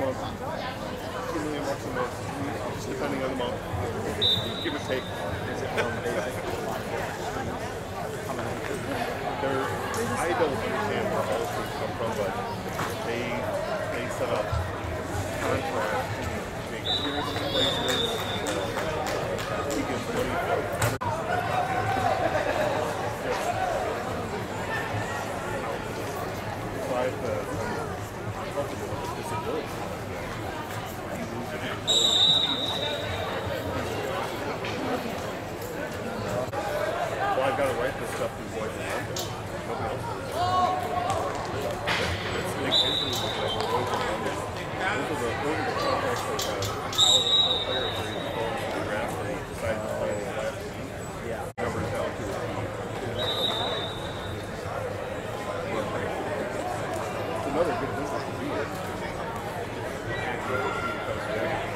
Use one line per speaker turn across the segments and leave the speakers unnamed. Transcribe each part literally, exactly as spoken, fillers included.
month, two million bucks a month, just depending on the month, give or take.
Is it from basic to a lot of coming into
They're, I don't understand where all those things come from, but they they set up contracts to make appearances in places. He gives money for everything. Besides the comfortable with disability, you lose the disability. Well, I've got to write this stuff through Voice and London. Nobody else does. It's the examples of like Voice and London. Those are the those are the contracts like a college football player where he's going to the draft and he decides to play in the last team.
yeah.
Numbers down to a team. It's another good business to be in. And go to see because of everything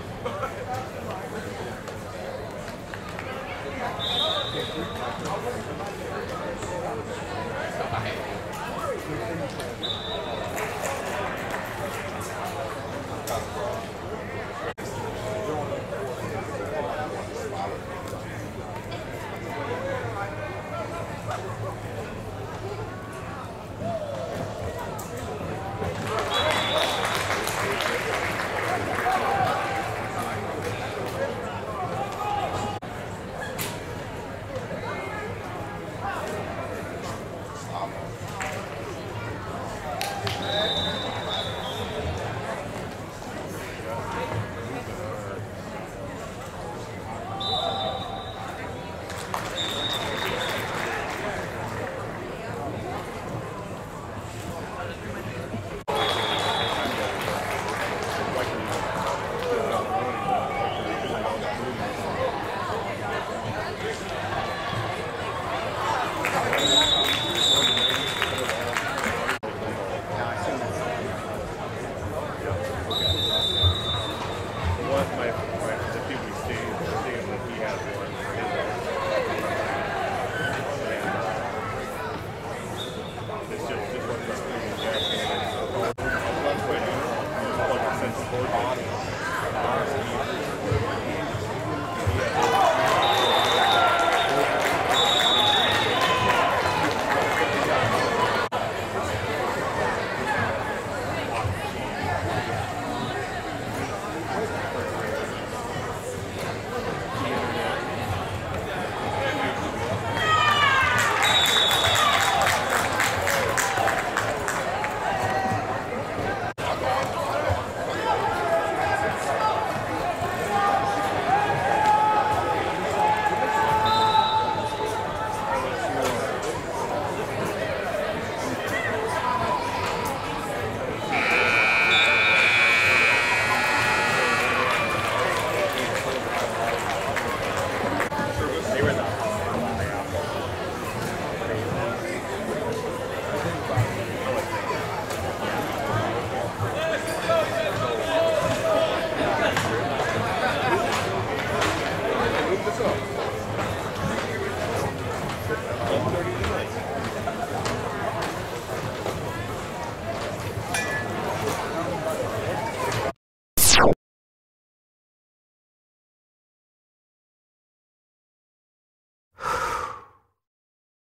Thank you.